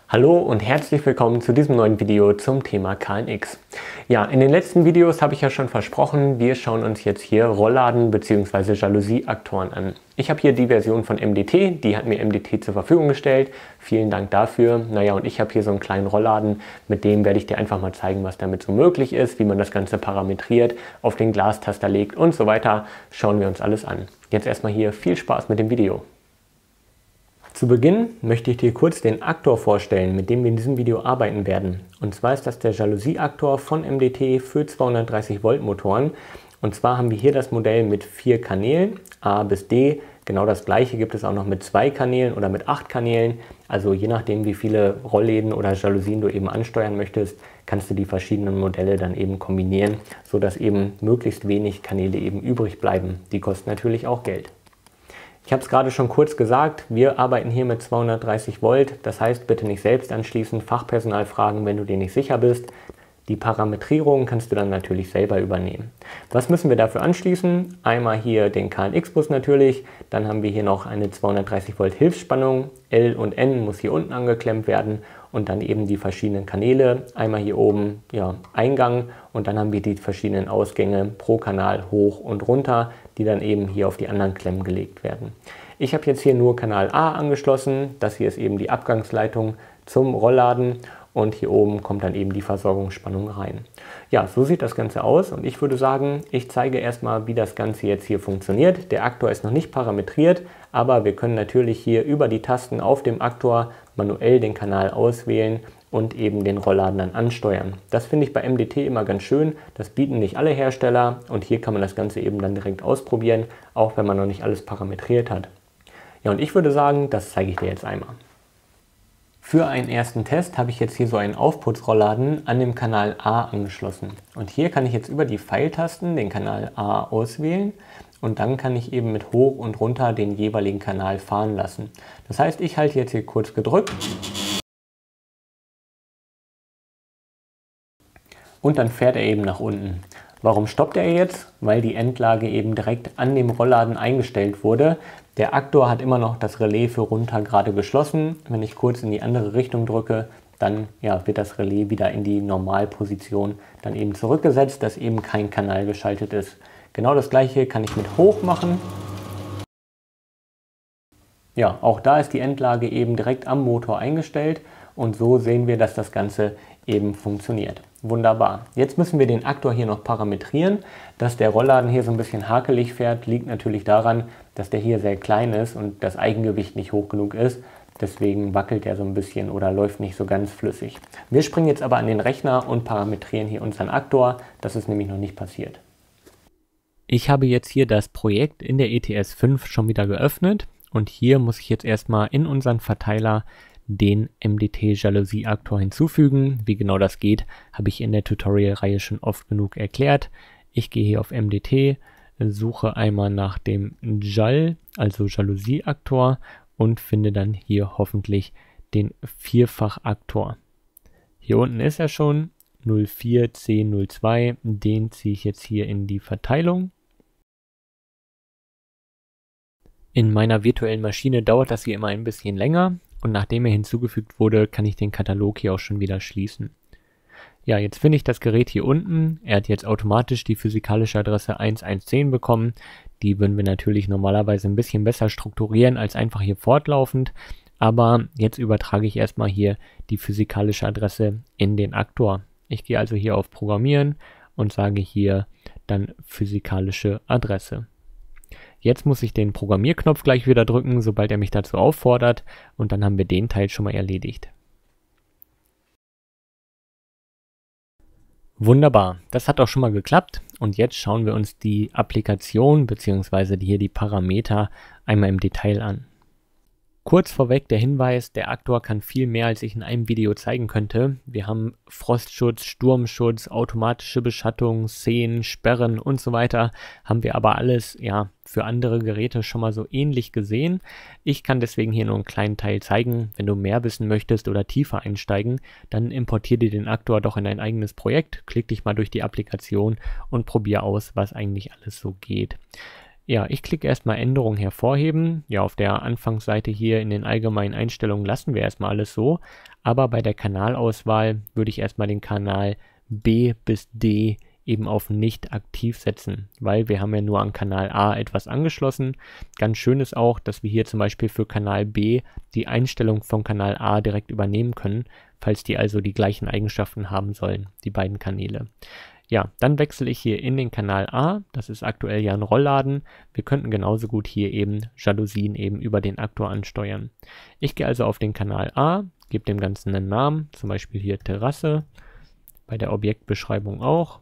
Hallo und herzlich willkommen zu diesem neuen Video zum Thema KNX. Ja, in den letzten Videos habe ich ja schon versprochen, wir schauen uns jetzt hier Rollladen bzw. Jalousie-Aktoren an. Ich habe hier die Version von MDT, die hat mir MDT zur Verfügung gestellt. Vielen Dank dafür. Naja, und ich habe hier so einen kleinen Rollladen, mit dem werde ich dir einfach mal zeigen, was damit so möglich ist, wie man das Ganze parametriert, auf den Glastaster legt und so weiter. Schauen wir uns alles an. Jetzt erstmal hier viel Spaß mit dem Video. Zu Beginn möchte ich dir kurz den Aktor vorstellen, mit dem wir in diesem Video arbeiten werden. Und zwar ist das der Jalousie-Aktor von MDT für 230 Volt Motoren. Und zwar haben wir hier das Modell mit 4 Kanälen, A bis D. Genau das gleiche gibt es auch noch mit 2 Kanälen oder mit 8 Kanälen. Also je nachdem, wie viele Rollläden oder Jalousien du eben ansteuern möchtest, kannst du die verschiedenen Modelle dann eben kombinieren, sodass eben möglichst wenig Kanäle eben übrig bleiben. Die kosten natürlich auch Geld. Ich habe es gerade schon kurz gesagt, wir arbeiten hier mit 230 Volt, das heißt bitte nicht selbst anschließen, Fachpersonal fragen, wenn du dir nicht sicher bist. Die Parametrierung kannst du dann natürlich selber übernehmen. Was müssen wir dafür anschließen? Einmal hier den KNX-Bus natürlich, dann haben wir hier noch eine 230 Volt Hilfsspannung, L und N muss hier unten angeklemmt werden und dann eben die verschiedenen Kanäle, einmal hier oben Eingang und dann haben wir die verschiedenen Ausgänge pro Kanal hoch und runter, die dann eben hier auf die anderen Klemmen gelegt werden. Ich habe jetzt hier nur Kanal A angeschlossen, das hier ist eben die Abgangsleitung zum Rollladen und hier oben kommt dann eben die Versorgungsspannung rein. Ja, so sieht das Ganze aus und ich würde sagen, ich zeige erstmal, wie das Ganze jetzt hier funktioniert. Der Aktor ist noch nicht parametriert, aber wir können natürlich hier über die Tasten auf dem Aktor manuell den Kanal auswählen und eben den Rollladen dann ansteuern. Das finde ich bei MDT immer ganz schön, das bieten nicht alle Hersteller und hier kann man das Ganze eben dann direkt ausprobieren, auch wenn man noch nicht alles parametriert hat. Ja, und ich würde sagen, das zeige ich dir jetzt einmal. Für einen ersten Test habe ich jetzt hier so einen Aufputzrollladen an dem Kanal A angeschlossen. Und hier kann ich jetzt über die Pfeiltasten den Kanal A auswählen und dann kann ich eben mit hoch und runter den jeweiligen Kanal fahren lassen. Das heißt, ich halte jetzt hier kurz gedrückt und dann fährt er eben nach unten. Warum stoppt er jetzt? Weil die Endlage eben direkt an dem Rollladen eingestellt wurde. Der Aktor hat immer noch das Relais für runter gerade geschlossen. Wenn ich kurz in die andere Richtung drücke, dann wird das Relais wieder in die Normalposition dann eben zurückgesetzt, dass eben kein Kanal geschaltet ist. Genau das gleiche kann ich mit hoch machen. Ja, auch da ist die Endlage eben direkt am Motor eingestellt und so sehen wir, dass das Ganze eben funktioniert. Wunderbar. Jetzt müssen wir den Aktor hier noch parametrieren. Dass der Rollladen hier so ein bisschen hakelig fährt, liegt natürlich daran, dass der hier sehr klein ist und das Eigengewicht nicht hoch genug ist. Deswegen wackelt er so ein bisschen oder läuft nicht so ganz flüssig. Wir springen jetzt aber an den Rechner und parametrieren hier unseren Aktor. Das ist nämlich noch nicht passiert. Ich habe jetzt hier das Projekt in der ETS 5 schon wieder geöffnet und hier muss ich jetzt erstmal in unseren Verteiler den MDT-Jalousie-Aktor hinzufügen. Wie genau das geht, habe ich in der Tutorial-Reihe schon oft genug erklärt. Ich gehe hier auf MDT, suche einmal nach dem JAL, also Jalousie-Aktor und finde dann hier hoffentlich den Vierfach-Aktor. Hier unten ist er schon, 04C02, den ziehe ich jetzt hier in die Verteilung. In meiner virtuellen Maschine dauert das hier immer ein bisschen länger. Und nachdem er hinzugefügt wurde, kann ich den Katalog hier auch schon wieder schließen. Ja, jetzt finde ich das Gerät hier unten. Er hat jetzt automatisch die physikalische Adresse 1110 bekommen. Die würden wir natürlich normalerweise ein bisschen besser strukturieren als einfach hier fortlaufend. Aber jetzt übertrage ich erstmal hier die physikalische Adresse in den Aktor. Ich gehe also hier auf Programmieren und sage hier dann physikalische Adresse. Jetzt muss ich den Programmierknopf gleich wieder drücken, sobald er mich dazu auffordert und dann haben wir den Teil schon mal erledigt. Wunderbar, das hat auch schon mal geklappt und jetzt schauen wir uns die Applikation bzw. hier die Parameter einmal im Detail an. Kurz vorweg der Hinweis, der Aktor kann viel mehr, als ich in einem Video zeigen könnte. Wir haben Frostschutz, Sturmschutz, automatische Beschattung, Szenen, Sperren und so weiter. Haben wir aber alles für andere Geräte schon mal so ähnlich gesehen. Ich kann deswegen hier nur einen kleinen Teil zeigen. Wenn du mehr wissen möchtest oder tiefer einsteigen, dann importiere dir den Aktor doch in dein eigenes Projekt. Klick dich mal durch die Applikation und probier aus, was eigentlich alles so geht. Ja, ich klicke erstmal Änderungen hervorheben. Ja, auf der Anfangsseite hier in den allgemeinen Einstellungen lassen wir erstmal alles so. Aber bei der Kanalauswahl würde ich erstmal den Kanal B bis D eben auf nicht aktiv setzen, weil wir haben ja nur an Kanal A etwas angeschlossen. Ganz schön ist auch, dass wir hier zum Beispiel für Kanal B die Einstellung von Kanal A direkt übernehmen können, falls die also die gleichen Eigenschaften haben sollen, die beiden Kanäle. Ja, dann wechsle ich hier in den Kanal A, das ist aktuell ja ein Rollladen. Wir könnten genauso gut hier eben Jalousien eben über den Aktor ansteuern. Ich gehe also auf den Kanal A, gebe dem Ganzen einen Namen, zum Beispiel hier Terrasse, bei der Objektbeschreibung auch.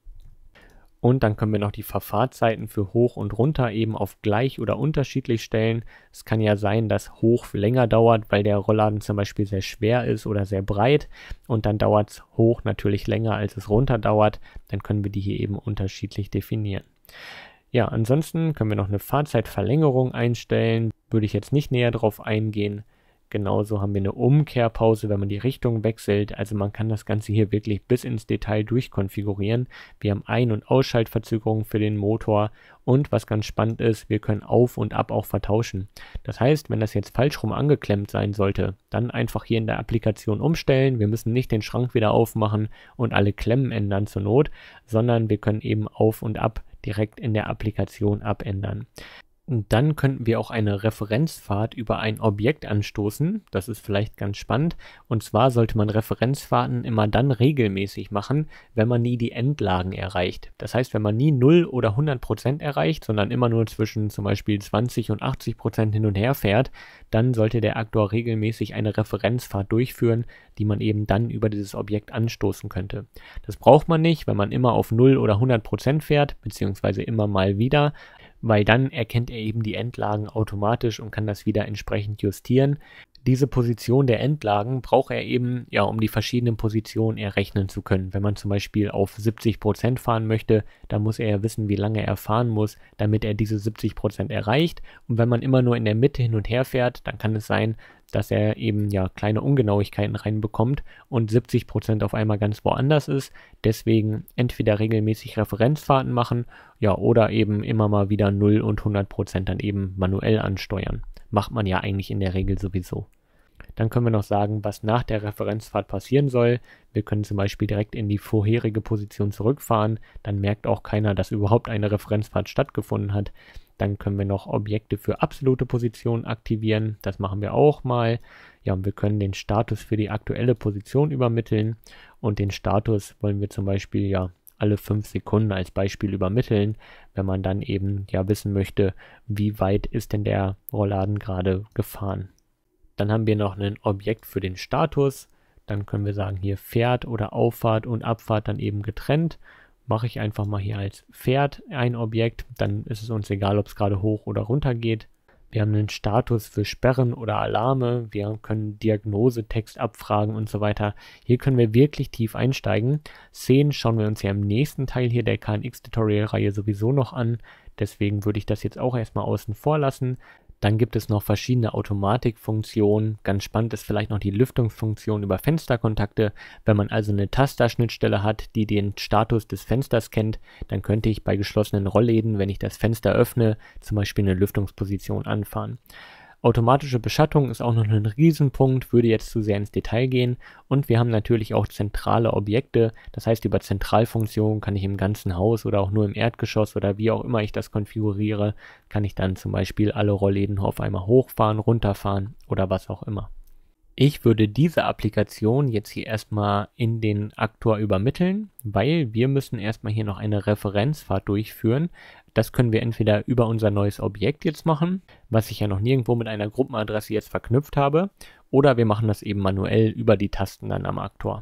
Und dann können wir noch die Verfahrtszeiten für hoch und runter eben auf gleich oder unterschiedlich stellen. Es kann ja sein, dass hoch länger dauert, weil der Rollladen zum Beispiel sehr schwer ist oder sehr breit. Und dann dauert es hoch natürlich länger, als es runter dauert. Dann können wir die hier eben unterschiedlich definieren. Ja, ansonsten können wir noch eine Fahrzeitverlängerung einstellen. Würde ich jetzt nicht näher drauf eingehen. Genauso haben wir eine Umkehrpause, wenn man die Richtung wechselt. Also man kann das Ganze hier wirklich bis ins Detail durchkonfigurieren. Wir haben Ein- und Ausschaltverzögerungen für den Motor und was ganz spannend ist, wir können Auf und Ab auch vertauschen. Das heißt, wenn das jetzt falsch rum angeklemmt sein sollte, dann einfach hier in der Applikation umstellen. Wir müssen nicht den Schrank wieder aufmachen und alle Klemmen ändern zur Not, sondern wir können eben Auf und Ab direkt in der Applikation abändern. Und dann könnten wir auch eine Referenzfahrt über ein Objekt anstoßen. Das ist vielleicht ganz spannend. Und zwar sollte man Referenzfahrten immer dann regelmäßig machen, wenn man nie die Endlagen erreicht. Das heißt, wenn man nie 0 oder 100% erreicht, sondern immer nur zwischen zum Beispiel 20 und 80% hin und her fährt, dann sollte der Aktor regelmäßig eine Referenzfahrt durchführen, die man eben dann über dieses Objekt anstoßen könnte. Das braucht man nicht, wenn man immer auf 0 oder 100% fährt, beziehungsweise immer mal wieder, weil dann erkennt er eben die Endlagen automatisch und kann das wieder entsprechend justieren. Diese Position der Endlagen braucht er eben, ja, um die verschiedenen Positionen errechnen zu können. Wenn man zum Beispiel auf 70% fahren möchte, dann muss er ja wissen, wie lange er fahren muss, damit er diese 70% erreicht. Und wenn man immer nur in der Mitte hin und her fährt, dann kann es sein, dass er eben ja kleine Ungenauigkeiten reinbekommt und 70% auf einmal ganz woanders ist. Deswegen entweder regelmäßig Referenzfahrten machen, ja, oder eben immer mal wieder 0 und 100% dann eben manuell ansteuern. Macht man ja eigentlich in der Regel sowieso. Dann können wir noch sagen, was nach der Referenzfahrt passieren soll. Wir können zum Beispiel direkt in die vorherige Position zurückfahren. Dann merkt auch keiner, dass überhaupt eine Referenzfahrt stattgefunden hat. Dann können wir noch Objekte für absolute Positionen aktivieren. Das machen wir auch mal. Ja, und wir können den Status für die aktuelle Position übermitteln. Und den Status wollen wir zum Beispiel ja alle 5 Sekunden als Beispiel übermitteln, wenn man dann eben ja wissen möchte, wie weit ist denn der Rollladen gerade gefahren. Dann haben wir noch ein Objekt für den Status. Dann können wir sagen, hier Fährt oder Auffahrt und Abfahrt dann eben getrennt. Mache ich einfach mal hier als Fährt ein Objekt, dann ist es uns egal, ob es gerade hoch oder runter geht. Wir haben einen Status für Sperren oder Alarme, wir können Diagnosetext abfragen und so weiter. Hier können wir wirklich tief einsteigen. Szenen schauen wir uns ja im nächsten Teil hier der KNX-Tutorial-Reihe sowieso noch an. Deswegen würde ich das jetzt auch erstmal außen vor lassen. Dann gibt es noch verschiedene Automatikfunktionen. Ganz spannend ist vielleicht noch die Lüftungsfunktion über Fensterkontakte. Wenn man also eine Tasterschnittstelle hat, die den Status des Fensters kennt, dann könnte ich bei geschlossenen Rollläden, wenn ich das Fenster öffne, zum Beispiel eine Lüftungsposition anfahren. Automatische Beschattung ist auch noch ein Riesenpunkt, würde jetzt zu sehr ins Detail gehen. Und wir haben natürlich auch zentrale Objekte. Das heißt, über Zentralfunktionen kann ich im ganzen Haus oder auch nur im Erdgeschoss oder wie auch immer ich das konfiguriere, kann ich dann zum Beispiel alle Rollläden auf einmal hochfahren, runterfahren oder was auch immer. Ich würde diese Applikation jetzt hier erstmal in den Aktor übermitteln, weil wir müssen erstmal hier noch eine Referenzfahrt durchführen. Das können wir entweder über unser neues Objekt jetzt machen, was ich ja noch nirgendwo mit einer Gruppenadresse jetzt verknüpft habe, oder wir machen das eben manuell über die Tasten dann am Aktor.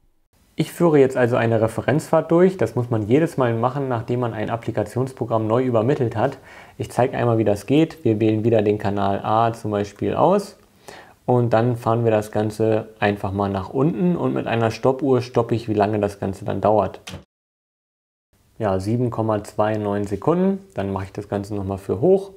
Ich führe jetzt also eine Referenzfahrt durch. Das muss man jedes Mal machen, nachdem man ein Applikationsprogramm neu übermittelt hat. Ich zeige einmal, wie das geht. Wir wählen wieder den Kanal A zum Beispiel aus. Und dann fahren wir das Ganze einfach mal nach unten und mit einer Stoppuhr stoppe ich, wie lange das Ganze dann dauert. Ja, 7,29 Sekunden. Dann mache ich das Ganze nochmal für hoch.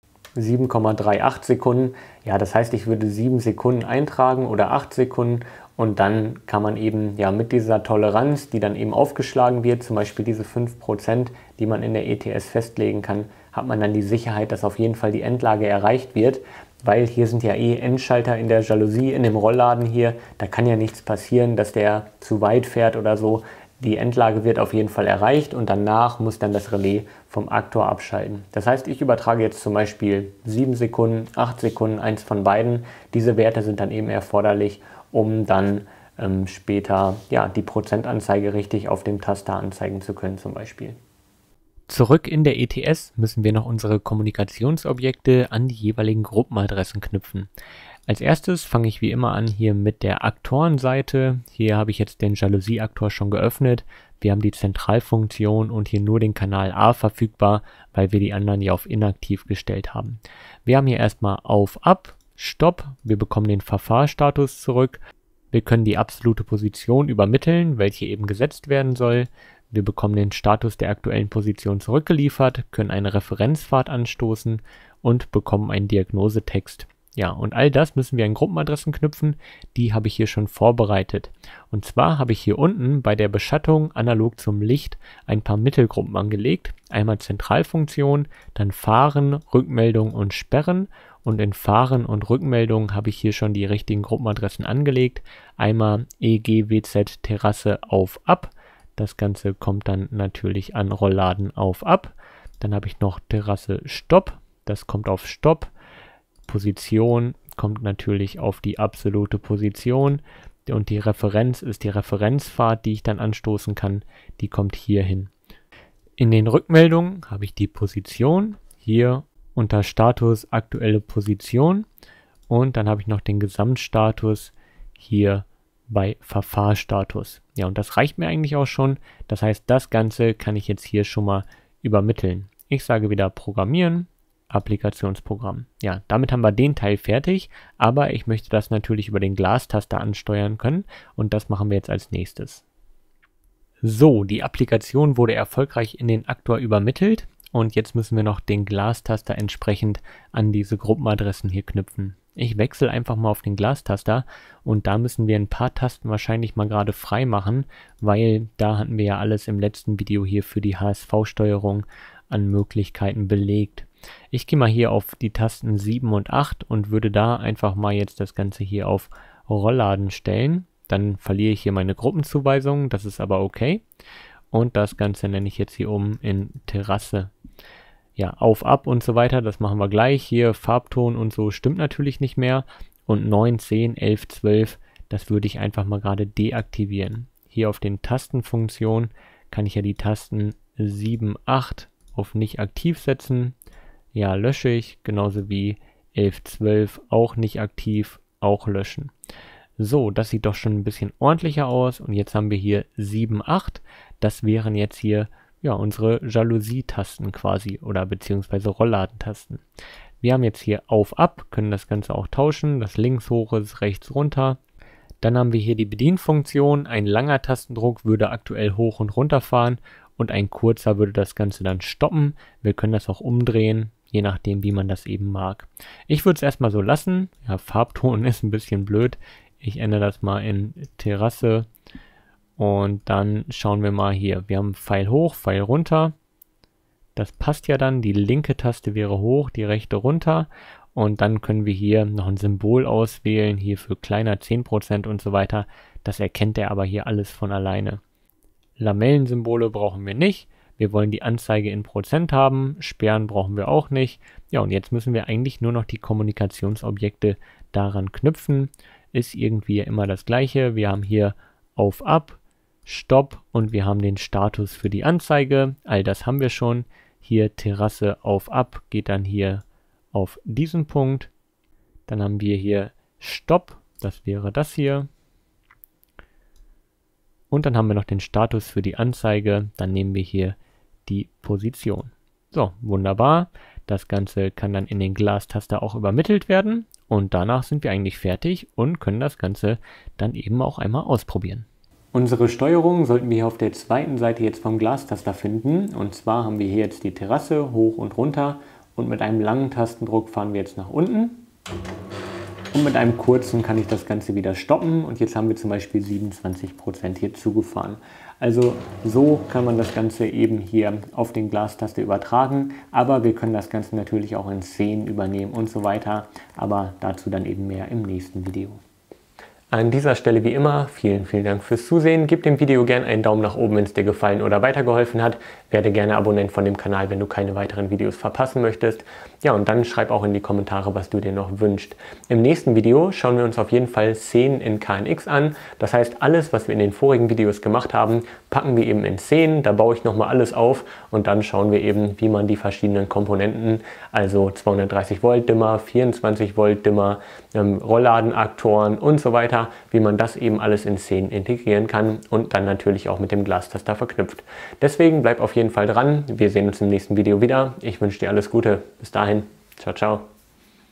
7,38 Sekunden. Ja, das heißt, ich würde 7 Sekunden eintragen oder 8 Sekunden Und dann kann man eben ja mit dieser Toleranz, die dann eben aufgeschlagen wird, zum Beispiel diese 5%, die man in der ETS festlegen kann, hat man dann die Sicherheit, dass auf jeden Fall die Endlage erreicht wird, weil hier sind ja Endschalter in der Jalousie, in dem Rollladen hier, da kann ja nichts passieren, dass der zu weit fährt oder so. Die Endlage wird auf jeden Fall erreicht und danach muss dann das Relais vom Aktor abschalten. Das heißt, ich übertrage jetzt zum Beispiel 7 Sekunden, 8 Sekunden, eins von beiden. Diese Werte sind dann eben erforderlich, um dann später ja, die Prozentanzeige richtig auf dem Taster anzeigen zu können zum Beispiel. Zurück in der ETS müssen wir noch unsere Kommunikationsobjekte an die jeweiligen Gruppenadressen knüpfen. Als erstes fange ich wie immer an hier mit der Aktorenseite. Hier habe ich jetzt den Jalousie-Aktor schon geöffnet. Wir haben die Zentralfunktion und hier nur den Kanal A verfügbar, weil wir die anderen ja auf inaktiv gestellt haben. Wir haben hier erstmal auf, ab, Stopp. Wir bekommen den Verfahrstatus zurück. Wir können die absolute Position übermitteln, welche eben gesetzt werden soll. Wir bekommen den Status der aktuellen Position zurückgeliefert, können eine Referenzfahrt anstoßen und bekommen einen Diagnosetext. Ja, und all das müssen wir an Gruppenadressen knüpfen, die habe ich hier schon vorbereitet. Und zwar habe ich hier unten bei der Beschattung analog zum Licht ein paar Mittelgruppen angelegt. Einmal Zentralfunktion, dann Fahren, Rückmeldung und Sperren. Und in Fahren und Rückmeldung habe ich hier schon die richtigen Gruppenadressen angelegt. Einmal EGWZ Terrasse auf ab. Das Ganze kommt dann natürlich an Rollladen auf ab. Dann habe ich noch Terrasse Stopp. Das kommt auf Stopp. Position kommt natürlich auf die absolute Position und die Referenz ist die Referenzfahrt, die ich dann anstoßen kann, die kommt hier hin. In den Rückmeldungen habe ich die Position, hier unter Status aktuelle Position und dann habe ich noch den Gesamtstatus hier bei Verfahrstatus. Ja, und das reicht mir eigentlich auch schon, das heißt, das Ganze kann ich jetzt hier schon mal übermitteln. Ich sage wieder Programmieren. Applikationsprogramm. Ja, damit haben wir den Teil fertig, aber ich möchte das natürlich über den Glastaster ansteuern können und das machen wir jetzt als nächstes. So, die Applikation wurde erfolgreich in den Aktor übermittelt und jetzt müssen wir noch den Glastaster entsprechend an diese Gruppenadressen hier knüpfen. Ich wechsle einfach mal auf den Glastaster und da müssen wir ein paar Tasten wahrscheinlich mal gerade frei machen, weil da hatten wir ja alles im letzten Video hier für die HSV-Steuerung an Möglichkeiten belegt. Ich gehe mal hier auf die Tasten 7 und 8 und würde da einfach mal jetzt das Ganze hier auf Rollladen stellen. Dann verliere ich hier meine Gruppenzuweisung, das ist aber okay. Und das Ganze nenne ich jetzt hier um in Terrasse. Ja, auf, ab und so weiter, das machen wir gleich. Hier Farbton und so stimmt natürlich nicht mehr. Und 9, 10, 11, 12, das würde ich einfach mal gerade deaktivieren. Hier auf den Tastenfunktionen kann ich ja die Tasten 7, 8 auf nicht aktiv setzen. Ja, lösche ich, genauso wie 11, 12 auch nicht aktiv, auch löschen. So, das sieht doch schon ein bisschen ordentlicher aus und jetzt haben wir hier 7, 8. Das wären jetzt hier ja unsere Jalousie-Tasten quasi oder beziehungsweise Rolladentasten. Wir haben jetzt hier auf, ab, können das Ganze auch tauschen. Das links hoch ist rechts runter. Dann haben wir hier die Bedienfunktion. Ein langer Tastendruck würde aktuell hoch und runter fahren und ein kurzer würde das Ganze dann stoppen. Wir können das auch umdrehen, je nachdem, wie man das eben mag. Ich würde es erstmal so lassen. Ja, Farbton ist ein bisschen blöd. Ich ändere das mal in Terrasse und dann schauen wir mal hier. Wir haben Pfeil hoch, Pfeil runter. Das passt ja dann. Die linke Taste wäre hoch, die rechte runter. Und dann können wir hier noch ein Symbol auswählen, hier für kleiner 10% und so weiter. Das erkennt er aber hier alles von alleine. Lamellensymbole brauchen wir nicht. Wir wollen die Anzeige in Prozent haben, Sperren brauchen wir auch nicht. Ja, und jetzt müssen wir eigentlich nur noch die Kommunikationsobjekte daran knüpfen. Ist irgendwie immer das gleiche. Wir haben hier auf, ab, Stopp und wir haben den Status für die Anzeige. All das haben wir schon. Hier Terrasse auf, ab geht dann hier auf diesen Punkt. Dann haben wir hier Stopp, das wäre das hier. Und dann haben wir noch den Status für die Anzeige. Dann nehmen wir hier die Position. So, wunderbar. Das Ganze kann dann in den Glastaster auch übermittelt werden. Und danach sind wir eigentlich fertig und können das Ganze dann eben auch einmal ausprobieren. Unsere Steuerung sollten wir hier auf der zweiten Seite jetzt vom Glastaster finden. Und zwar haben wir hier jetzt die Terrasse hoch und runter. Und mit einem langen Tastendruck fahren wir jetzt nach unten. Und mit einem kurzen kann ich das Ganze wieder stoppen und jetzt haben wir zum Beispiel 27% hier zugefahren. Also so kann man das Ganze eben hier auf den Glastaster übertragen, aber wir können das Ganze natürlich auch in Szenen übernehmen und so weiter, aber dazu dann eben mehr im nächsten Video. An dieser Stelle wie immer, vielen Dank fürs Zusehen. Gib dem Video gerne einen Daumen nach oben, wenn es dir gefallen oder weitergeholfen hat. Werde gerne Abonnent von dem Kanal, wenn du keine weiteren Videos verpassen möchtest. Ja, und dann schreib auch in die Kommentare, was du dir noch wünschst. Im nächsten Video schauen wir uns auf jeden Fall Szenen in KNX an. Das heißt, alles, was wir in den vorigen Videos gemacht haben, packen wir eben in Szenen. Da baue ich nochmal alles auf und dann schauen wir eben, wie man die verschiedenen Komponenten, also 230 Volt Dimmer, 24 Volt Dimmer, Rollladenaktoren und so weiter, wie man das eben alles in Szenen integrieren kann und dann natürlich auch mit dem Glastaster verknüpft. Deswegen bleib auf jeden Fall dran. Wir sehen uns im nächsten Video wieder. Ich wünsche dir alles Gute. Bis dahin. Ciao, ciao.